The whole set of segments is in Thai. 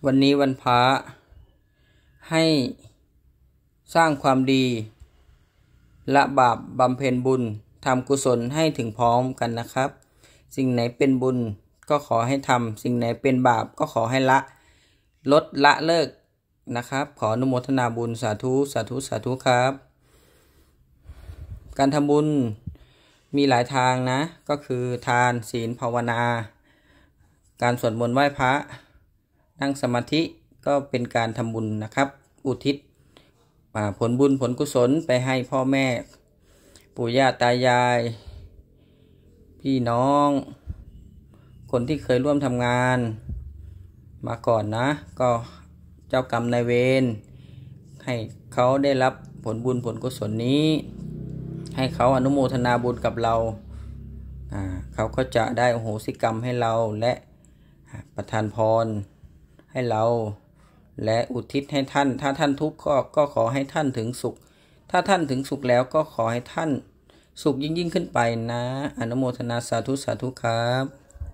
วันนี้วันพระให้สร้างความดีละบาปบำเพ็ญบุญทำกุศลให้ถึงพร้อมกันนะครับสิ่งไหนเป็นบุญก็ขอให้ทำสิ่งไหนเป็นบาปก็ขอให้ลดละเลิกนะครับขออนุโมทนาบุญสาธุสาธุสาธุครับการทำบุญมีหลายทางนะก็คือทานศีลภาวนาการสวดมนต์ไหว้พระนั่งสมาธิก็เป็นการทำบุญนะครับอุทิศผลบุญผลกุศลไปให้พ่อแม่ปู่ย่าตายายพี่น้องคนที่เคยร่วมทำงานมาก่อนนะก็เจ้ากรรมนายเวรให้เขาได้รับผลบุญผลกุศลนี้ให้เขาอนุโมทนาบุญกับเราเขาก็จะได้อโหสิกรรมให้เราและประทานพรให้เราและอุทิศให้ท่านถ้าท่านทุกข์ก็ขอให้ท่านถึงสุขถ้าท่านถึงสุขแล้วก็ขอให้ท่านสุขยิ่งขึ้นไปนะอนุโมทนาสาธุสาธุครับ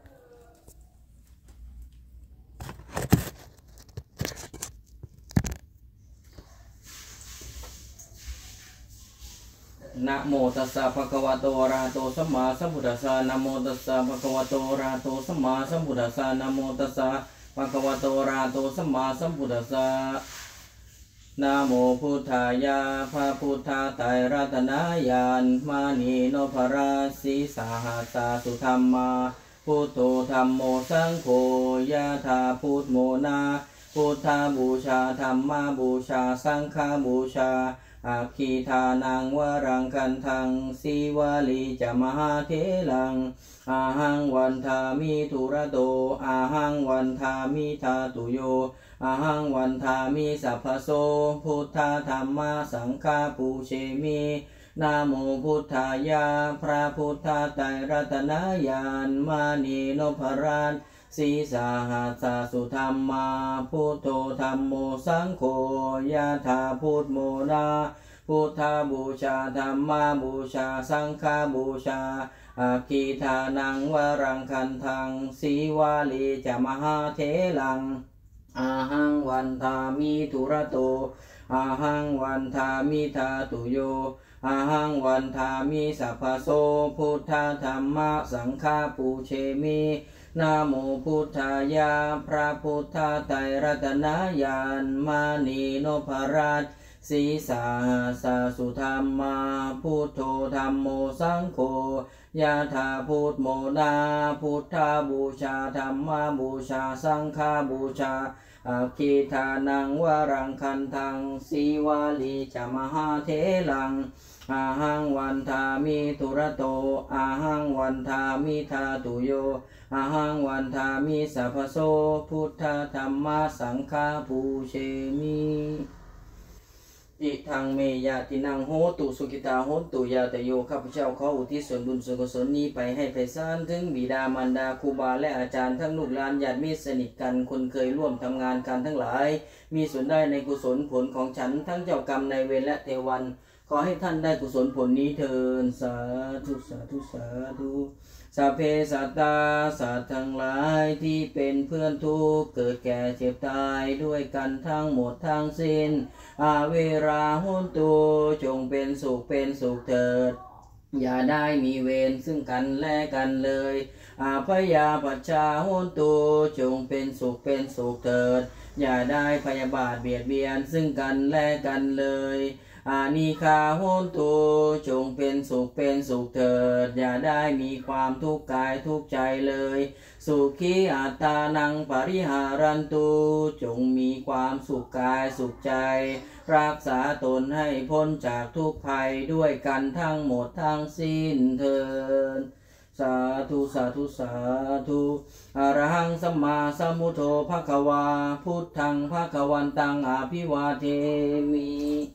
นะโมตัสสะภะคะวะโตอะระหะโตสัมมาสัมพุทธัสสะนะโมตัสสะภะคะวะโตอะระหะโตสัมมาสัมพุทธัสสะนะโมตัสสะภะคะวะโตอะระหะโตสัมมาสัมพุทธัสสะนะโมพุทธายะพระพุทธไตรรัตนญาณมานีโนภราสีสาหัสสาสุธรรมาพุทโธธัมโมสังโฆยะถาพุทโมนาพุทธบูชาธัมมาบูชาสังฆบูชาอาคีทานังวรังคันทังสีวาลีจะมหาเทลังอาหังวันทามิทุระโตอาหังวันทามิทาตุโยอาหังวันทามิสัพพโสพุทธธัมมาสังฆาปูเชมินะโมพุทธายะพระพุทธไตรรัตนญาณมานีโนภราชสีสาหัสสาสุธรรมาพุทโธธัมโมสังโฆยะถาพุทโมนาพุทธบูชาธัมมาบูชาสังฆบูชาอาคีทานังวรังคันทังสีวาลีจะมหาเทลังอาหังวันทามิทุระโตอาหังวันทามิทาตุโยอาหังวันทามิสัพพโสพุทธธัมมาสังฆาปูเชมินะโมพุทธายะพระพุทธไตรรัตนญาณมานีโนภราชสีสาหัสสาสุธรรมาพุทโธธัมโมสังโฆยะถาพุทโมนาพุทธบูชาธัมมาบูชาสังฆบูชาอาคีทานังวรังคันทังสีวาลีจะมหาเทลังอาหังวันทามิทุระโตอาหังวันทามิทาตุโยอาหังวันทามิสัพพโสพุทธธัมมาสังฆาปูเชมิอิทังเมยะตินังโหตุสุขิตาโหตุยาตโยข้าพเจ้าขออุทิศส่วนบุญส่วนกุศลนี้ไปให้ไพศาลถึงบิดามารดาครูบาและอาจารย์ทั้งลูกหลานญาติมิตรสนิทกันคนเคยร่วมทำงานกันทั้งหลายมีส่วนได้ในกุศลผลของฉันทั้งเจ้ากรรมนายเวรและเทวันขอให้ท่านได้กุศลผลนี้เถิดสาธุสาธุสาธุสัพเพสัตตาสัตว์ทั้งหลายที่เป็นเพื่อนทุกข์เกิดแก่เจ็บตายด้วยกันทั้งหมดทั้งสิ้นอาเวราหุนตุจงเป็นสุขเถิดอย่าได้มีเวรซึ่งกันและกันเลยอาพยาปัชชาหุนตุจงเป็นสุขเถิดอย่าได้พยาบาทเบียดเบียนซึ่งกันและกันเลยอานิคาโหนตุจงเป็นสุขเถิดอย่าได้มีความทุกข์กายทุกข์ใจเลยสุขีอัตตานังปริหารันตุจงมีความสุขกายสุขใจรักษาตนให้พ้นจากทุกภัยด้วยกันทั้งหมดทั้งสิ้นเถิดสาธุสาธุสาธุอะระหังสัมมาสัมพุทโธภควาพุทธังภควันตังอภิวาเทมิ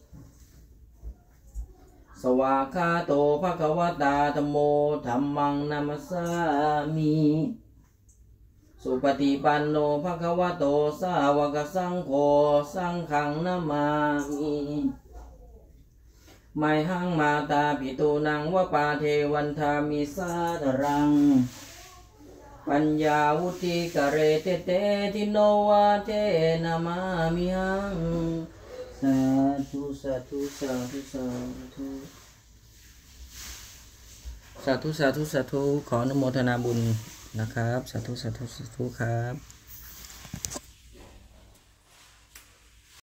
สวากขาโตภควตาธัมโมธัมมังนัมสสามิสุปฏิปันโนภควโตสาวกสังโฆสังฆังนามามิไมหังมาตาปิตูนังวปาเทวันทามิสาตรังปัญญาวุติกะเรเตเตทิโนวาเจนามามิหังสาธุสาธุสาธุสาธุสาธุสาธุสาธุขออนุโมทนาบุญนะครับสาธุสาธุสาธุครับ